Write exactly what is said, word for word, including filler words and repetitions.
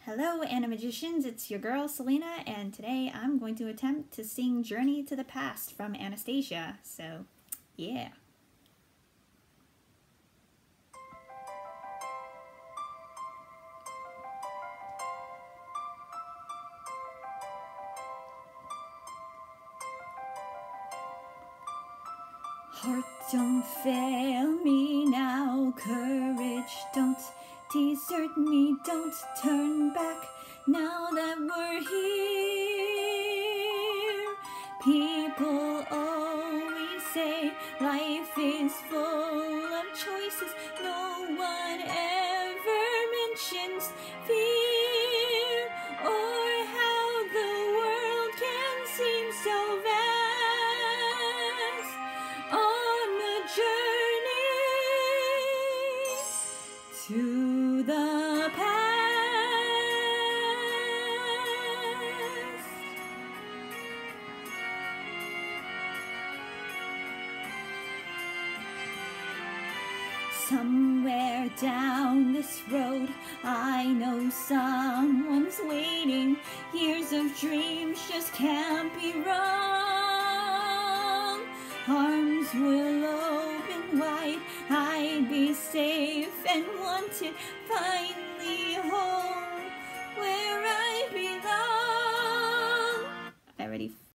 Hello, Animagicians, it's your girl Selena, and today I'm going to attempt to sing Journey to the Past from Anastasia, so yeah. Heart, don't fail me now, courage, don't desert me, don't turn back now that we're here. People always say life is full of choices, no one ever mentions fear, or how the world can seem so vast on the journey to the past. Somewhere down this road, I know someone's waiting. Years of dreams just can't be wrong. Arms will open wide, I'd be safe and wanted, finally home where I belong. I already